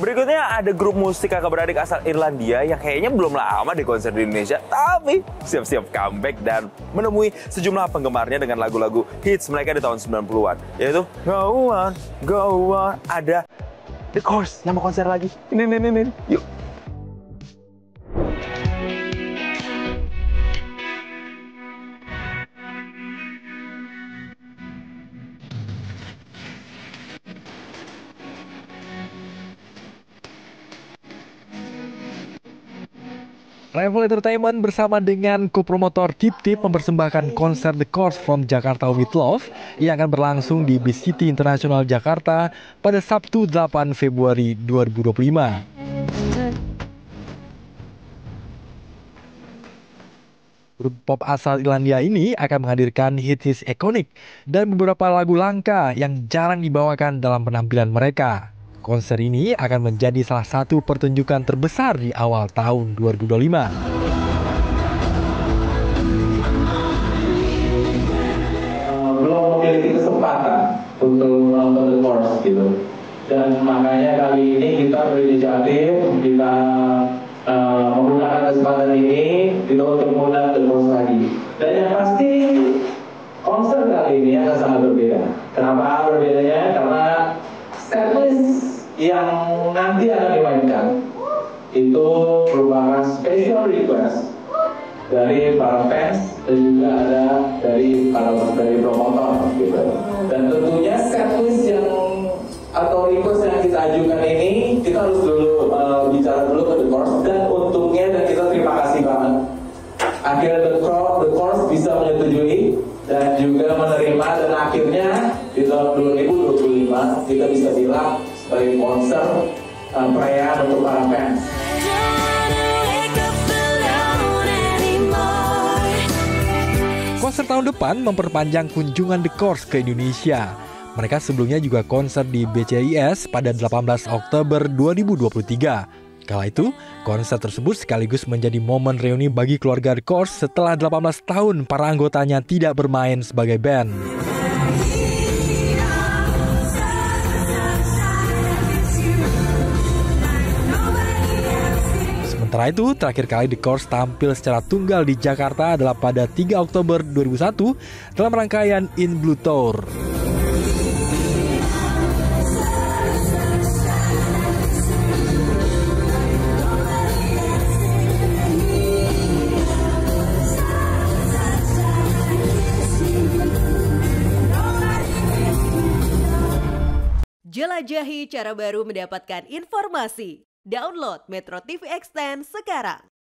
Berikutnya ada grup musik kakak beradik asal Irlandia yang kayaknya belum lama di konser di Indonesia, tapi siap-siap comeback dan menemui sejumlah penggemarnya dengan lagu-lagu hits mereka di tahun 90-an, yaitu Go On, Go On. Ada The Course yang mau konser lagi. Ini. Yuk. Revel Entertainment bersama dengan co-promotor Tip Tip mempersembahkan konser The Course from Jakarta with Love yang akan berlangsung di Beach City International Jakarta pada Sabtu 8 Februari 2025. Grup pop asal Irlandia ini akan menghadirkan hits ikonik dan beberapa lagu langka yang jarang dibawakan dalam penampilan mereka. Konser ini akan menjadi salah satu pertunjukan terbesar di awal tahun 2025. Belum memiliki kesempatan untuk nonton The Course gitu. Dan makanya kali ini kita berinisiatif, kita menggunakan kesempatan ini untuk mengundang The Course lagi. Dan yang pasti konser kali ini akan sangat berbeda. Kenapa berbedanya? Karena setlist yang nanti akan dimainkan itu merupakan special request dari para fans dan juga ada dari promotor gitu. Dan tentunya setlist yang atau request yang kita ajukan ini kita harus dulu bicara dulu ke The Course, dan untungnya dan kita terima kasih banget akhirnya The Course bisa menyetujui dan juga menerima, dan akhirnya di tahun 2025 kita bisa bilang sebagai konser perayaan untuk para fans. Konser tahun depan memperpanjang kunjungan The Course ke Indonesia. Mereka sebelumnya juga konser di BCIS pada 18 Oktober 2023. Kala itu, konser tersebut sekaligus menjadi momen reuni bagi keluarga The Course setelah 18 tahun para anggotanya tidak bermain sebagai band. Sementara itu, terakhir kali The Course tampil secara tunggal di Jakarta adalah pada 3 Oktober 2001 dalam rangkaian In Blue Tour. Jelajahi cara baru mendapatkan informasi. Download Metro TV Extend sekarang.